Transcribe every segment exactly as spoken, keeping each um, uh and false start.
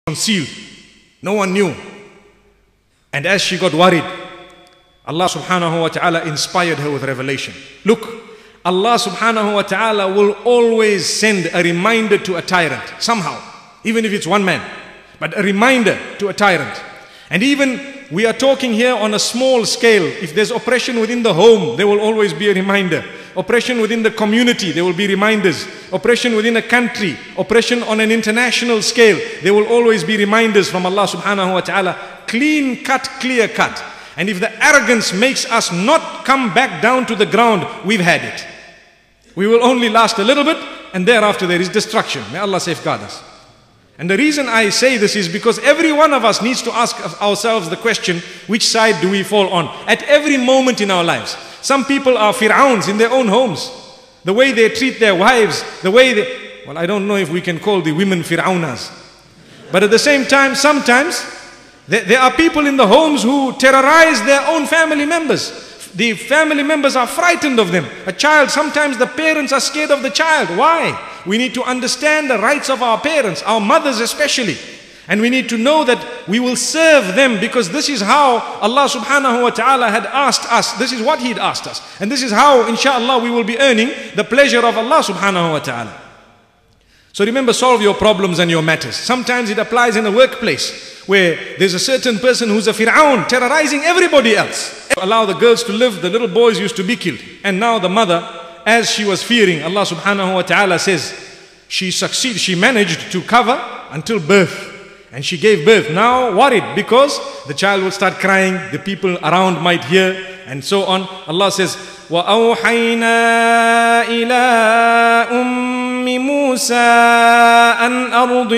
concealed. No one knew. And as she got worried, Allah subhanahu wa ta'ala inspired her with revelation. Look, Allah subhanahu wa ta'ala will always send a reminder to a tyrant, somehow, even if it's one man, but a reminder to a tyrant. And even we are talking here on a small scale. If there's oppression within the home, there will always be a reminder. Oppression within the community, there will be reminders. Oppression within a country, oppression on an international scale, there will always be reminders from Allah subhanahu wa ta'ala. Clean cut, clear cut. And if the arrogance makes us not come back down to the ground, we've had it. We will only last a little bit, and thereafter there is destruction. May Allah safeguard us. And the reason I say this is because every one of us needs to ask ourselves the question, which side do we fall on? At every moment in our lives. Some people are Fir'auns in their own homes. The way they treat their wives, the way they... Well, I don't know if we can call the women Fir'aunas. But at the same time, sometimes, there, there are people in the homes who terrorize their own family members. The family members are frightened of them. A child, sometimes the parents are scared of the child. Why? We need to understand the rights of our parents, our mothers especially. And we need to know that we will serve them, because this is how Allah subhanahu wa ta'ala had asked us. This is what He had asked us. And this is how, inshallah, we will be earning the pleasure of Allah subhanahu wa ta'ala. So remember, solve your problems and your matters. Sometimes it applies in a workplace where there's a certain person who's a Fir'aun terrorizing everybody else. Allow the girls to live, the little boys used to be killed. And now the mother, as she was fearing, Allah subhanahu wa ta'ala says, she succeeded, she managed to cover until birth. And she gave birth. Now worried because the child will start crying, the people around might hear, and so on. Allah says, وَأَوْحَيْنَا إِلَىٰ أُمِّ مُوسَىٰ أَنْ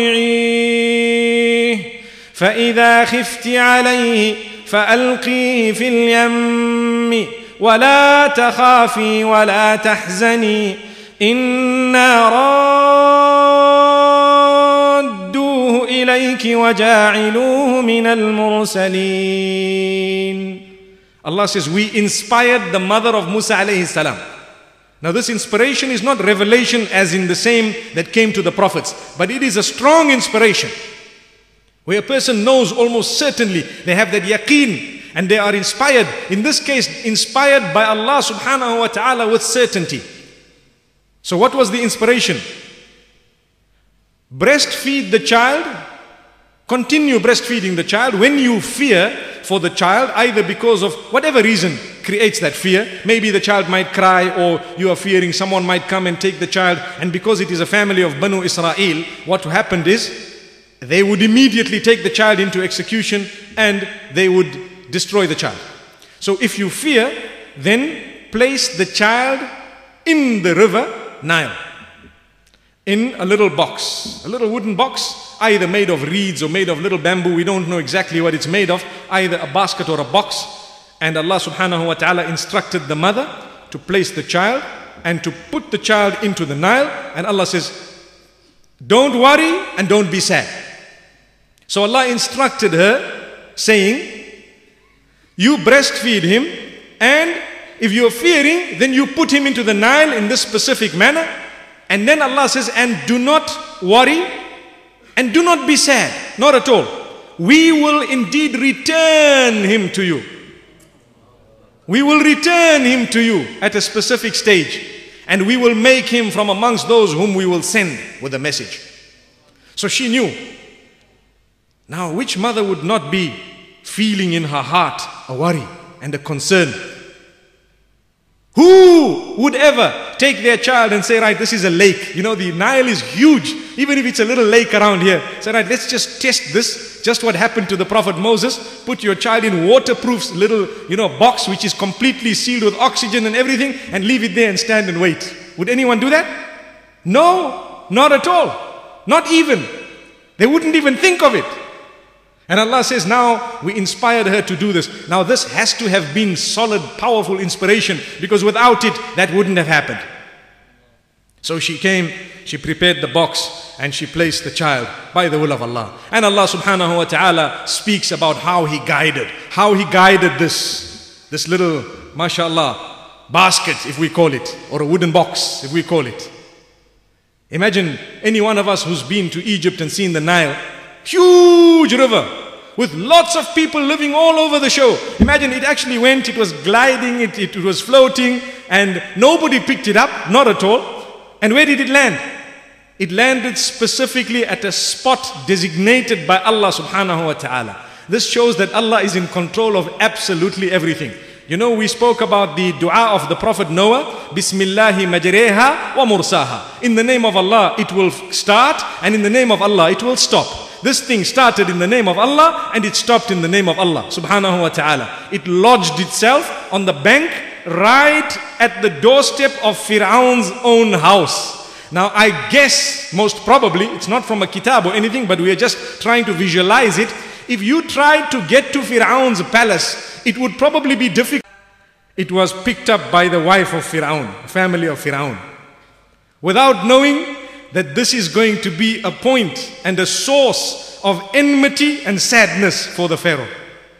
أَرْضِعِيهِ فَإِذَا خِفْتِ عَلَيْهِ فَأَلْقِيهِ فِي الْيَمِّ وَلَا تَخَافِي وَلَا تَحْزَنِي إِنَّا رَادُّوهُ إِلَيْكِ وَجَاعِلُوهُ مِنَ الْمُرْسَلِينَ. Allah says, we inspired the mother of Musa alayhi salam. Now this inspiration is not revelation as in the same that came to the prophets, but it is a strong inspiration, where a person knows almost certainly, they have that yaqeen, and they are inspired, in this case inspired by Allah subhanahu wa ta'ala with certainty. So what was the inspiration? Breastfeed the child, continue breastfeeding the child when you fear for the child, either because of whatever reason creates that fear. Maybe the child might cry, or you are fearing someone might come and take the child, and because it is a family of Banu Israel, what happened is, they would immediately take the child into execution and they would destroy the child. So if you fear, then place the child in the river Nile, in a little box, a little wooden box, either made of reeds or made of little bamboo. We don't know exactly what it's made of, either a basket or a box. And Allah subhanahu wa ta'ala instructed the mother to place the child and to put the child into the Nile. And Allah says, don't worry and don't be sad. So Allah instructed her, saying, you breastfeed him, and if you're fearing, then you put him into the Nile in this specific manner. And then Allah says, and do not worry and do not be sad, not at all. We will indeed return him to you. We will return him to you at a specific stage, and we will make him from amongst those whom we will send with a message. So she knew. Now, which mother would not be feeling in her heart a worry and a concern? Who would ever take their child and say, right, this is a lake. You know, the Nile is huge. Even if it's a little lake around here. Say, right, let's just test this. Just what happened to the Prophet Moses. Put your child in waterproof little, you know, box which is completely sealed with oxygen and everything, and leave it there and stand and wait. Would anyone do that? No, not at all. Not even. They wouldn't even think of it. And Allah says, now we inspired her to do this. Now this has to have been solid, powerful inspiration, because without it, that wouldn't have happened. So she came, she prepared the box, and she placed the child by the will of Allah. And Allah subhanahu wa ta'ala speaks about how He guided, how He guided this, this little, mashallah, basket, if we call it, or a wooden box, if we call it. Imagine any one of us who's been to Egypt and seen the Nile. Huge river with lots of people living all over the shore. Imagine, it actually went, it was gliding, it, it was floating, and nobody picked it up, not at all. And where did it land? It landed specifically at a spot designated by Allah subhanahu wa ta'ala. This shows that Allah is in control of absolutely everything. You know, we spoke about the dua of the Prophet Noah, Bismillahi majreha wa mursaha. In the name of Allah, it will start, and in the name of Allah, it will stop. This thing started in the name of Allah, and it stopped in the name of Allah subhanahu wa ta'ala. It lodged itself on the bank right at the doorstep of Fir'aun's own house. Now I guess, most probably, it's not from a kitab or anything, but we are just trying to visualize it. If you tried to get to Fir'aun's palace, it would probably be difficult. It was picked up by the wife of Fir'aun, family of Fir'aun, without knowing that this is going to be a point and a source of enmity and sadness for the Pharaoh.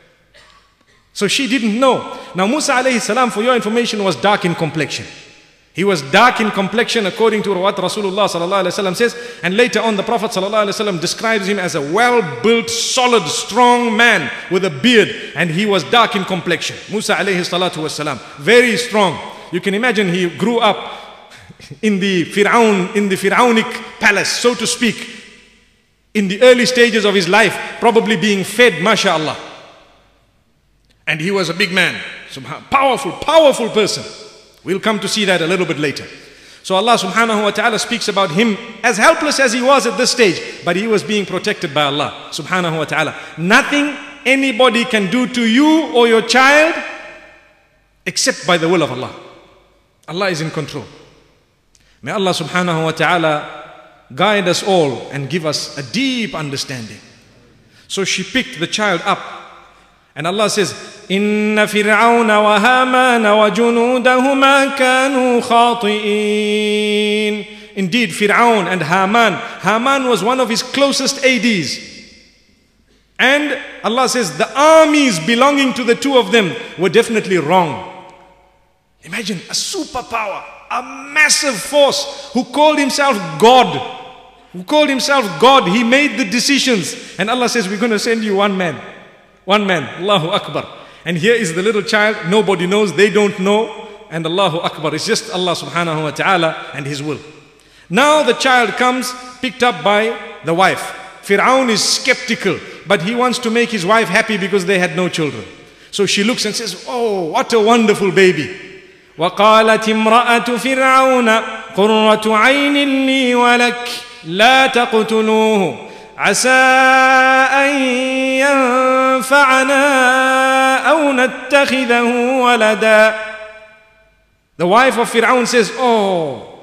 So she didn't know. Now Musa alayhi salam, for your information, was dark in complexion. He was dark in complexion according to what Rasulullah sallallahu alaihi wasallam says. And later on the Prophet sallallahu alaihi wasallam describes him as a well-built, solid, strong man with a beard. And he was dark in complexion. Musa alayhi salatu wasalam, very strong. You can imagine he grew up in the Fir'aun, in the Fir'aunic palace, so to speak, in the early stages of his life, probably being fed, mashaAllah. And he was a big man, powerful, powerful person. We'll come to see that a little bit later. So Allah subhanahu wa ta'ala speaks about him as helpless as he was at this stage, but he was being protected by Allah subhanahu wa ta'ala. Nothing anybody can do to you or your child except by the will of Allah. Allah is in control. May Allah subhanahu wa ta'ala guide us all and give us a deep understanding. So she picked the child up, and Allah says, Inna fir'auna wa hamana wa junudahuma kanu khati'in. Indeed, Fir'aun and Haman. Haman was one of his closest A Ds. And Allah says the armies belonging to the two of them were definitely wrong. Imagine a superpower, a massive force who called himself God. Who called himself God. He made the decisions. And Allah says, we're going to send you one man. One man. Allahu Akbar. And here is the little child. Nobody knows. They don't know. And Allahu Akbar. It's just Allah subhanahu wa ta'ala and His will. Now the child comes picked up by the wife. Fir'aun is skeptical, but he wants to make his wife happy because they had no children. So she looks and says, oh, what a wonderful baby. وَقَالَتِ امْرَأَةُ فِرْعَوْنَ قُرَّةُ عَيْنٍ لِي وَلَكَ لَا تَقْتُلُوهُ عَسَىٰ أَن يَنفَعَنَا أَوْ نَتَّخِذَهُ وَلَدًا. The wife of Fir'aun says, oh,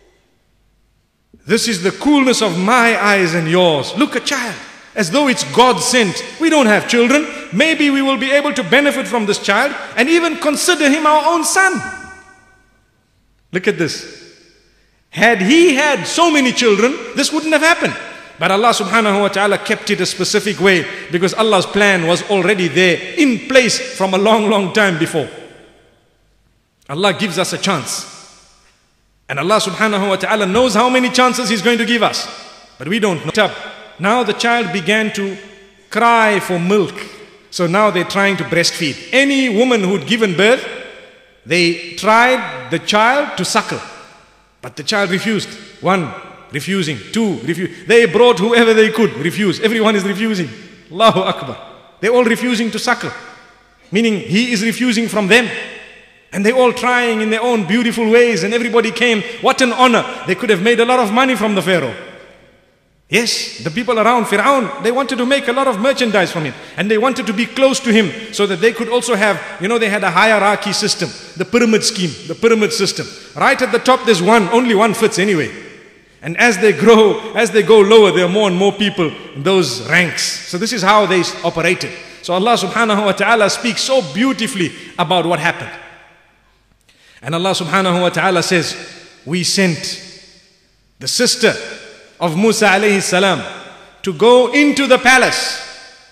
this is the coolness of my eyes and yours. Look, a child, as though it's God sent. We don't have children. Maybe we will be able to benefit from this child and even consider him our own son. Look at this. Had he had so many children, this wouldn't have happened. But Allah subhanahu wa ta'ala kept it a specific way because Allah's plan was already there in place from a long, long time before. Allah gives us a chance. And Allah subhanahu wa ta'ala knows how many chances He's going to give us. But we don't know. Now the child began to cry for milk. So now they're trying to breastfeed. Any woman who'd given birth, they tried the child to suckle. But the child refused. One, refusing. Two, refuse. They brought whoever they could, refuse. Everyone is refusing. Allahu Akbar. They're all refusing to suckle. Meaning he is refusing from them. And they're all trying in their own beautiful ways, and everybody came. What an honor. They could have made a lot of money from the Pharaoh. Yes, the people around Fir'aun, they wanted to make a lot of merchandise from him. And they wanted to be close to him so that they could also have, you know, they had a hierarchy system. The pyramid scheme, the pyramid system. Right at the top there's one, only one fits anyway. And as they grow, as they go lower, there are more and more people in those ranks. So this is how they operated. So Allah subhanahu wa ta'ala speaks so beautifully about what happened. And Allah subhanahu wa ta'ala says, we sent the sister of Musa alayhi salam to go into the palace.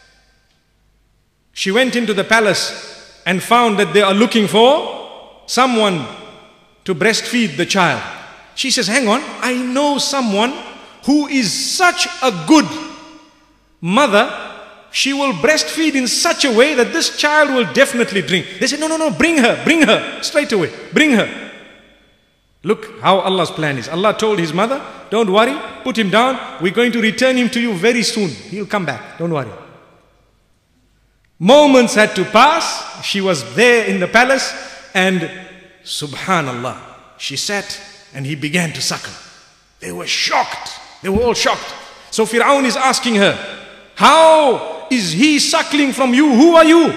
She went into the palace and found that they are looking for someone to breastfeed the child. She says, hang on, I know someone who is such a good mother, she will breastfeed in such a way that this child will definitely drink. They said, no, no, no, bring her, bring her, straight away, bring her. Look how Allah's plan is. Allah told his mother, don't worry, put him down, we're going to return him to you very soon. He'll come back, don't worry. Moments had to pass, she was there in the palace, and subhanallah, she sat and he began to suckle. They were shocked, they were all shocked. So Fir'aun is asking her, how is he suckling from you? Who are you?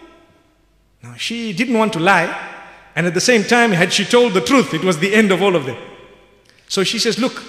Now she didn't want to lie, and at the same time, had she told the truth, it was the end of all of them. So she says, look,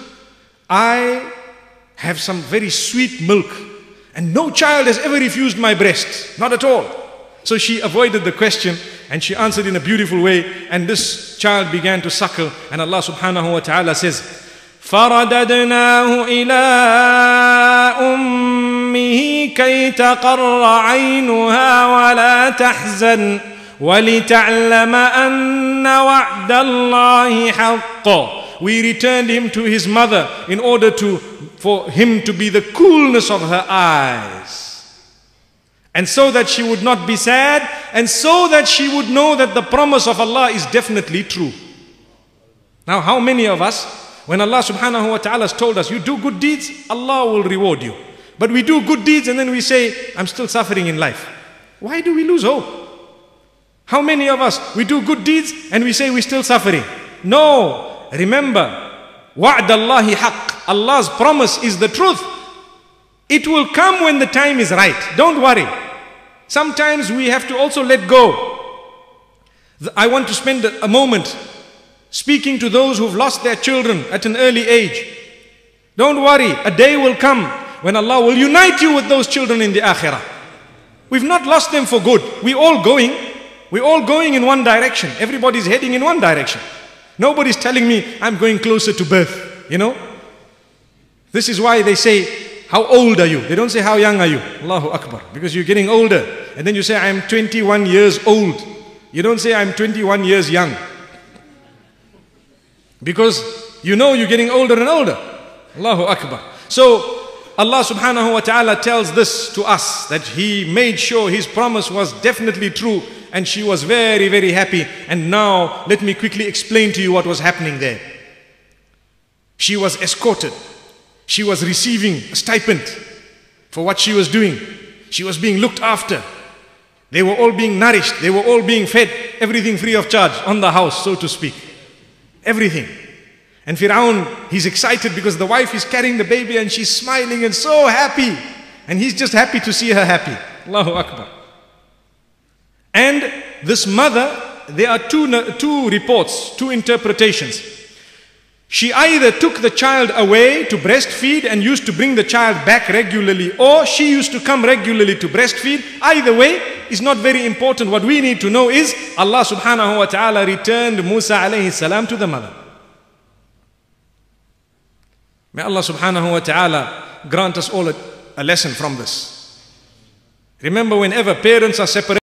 I have some very sweet milk, and no child has ever refused my breast, not at all. So she avoided the question, and she answered in a beautiful way, and this child began to suckle, and Allah subhanahu wa ta'ala says, فَرَدَدْنَاهُ إِلَىٰ أُمِّهِ كَيْ تَقَرَّ عَيْنُهَا وَلَا تَحْزَنْ وَلِتَعْلَمَ أَنَّ وَعْدَ اللَّهِ حَقٌّ. We returned him to his mother in order to, for him to be the coolness of her eyes. And so that she would not be sad, and so that she would know that the promise of Allah is definitely true. Now, how many of us, when Allah subhanahu wa ta'ala has told us, you do good deeds, Allah will reward you. But we do good deeds and then we say, I'm still suffering in life. Why do we lose hope? How many of us, we do good deeds and we say we're still suffering? No, remember, وَعْدَ اللَّهِ حَقٌّ. Allah's promise is the truth. It will come when the time is right. Don't worry. Sometimes we have to also let go. I want to spend a moment speaking to those who've lost their children at an early age. Don't worry, a day will come when Allah will unite you with those children in the akhirah. We've not lost them for good. We're all going. We're all going in one direction. Everybody's heading in one direction. Nobody's telling me, I'm going closer to birth, you know. This is why they say, how old are you? They don't say, how young are you? Allahu Akbar. Because you're getting older. And then you say, I'm twenty-one years old. You don't say, I'm twenty-one years young. Because you know you're getting older and older. Allahu Akbar. So, Allah subhanahu wa ta'ala tells this to us, that He made sure His promise was definitely true, and she was very, very happy. And now, let me quickly explain to you what was happening there. She was escorted. She was receiving a stipend for what she was doing. She was being looked after. They were all being nourished. They were all being fed. Everything free of charge on the house, so to speak. Everything. And Fir'aun, he's excited because the wife is carrying the baby and she's smiling and so happy. And he's just happy to see her happy. Allahu Akbar. And this mother, there are two, two reports, two interpretations. She either took the child away to breastfeed and used to bring the child back regularly, or she used to come regularly to breastfeed. Either way is not very important. What we need to know is Allah subhanahu wa ta'ala returned Musa alayhi salam to the mother. May Allah subhanahu wa ta'ala grant us all a, a lesson from this. Remember, whenever parents are separated,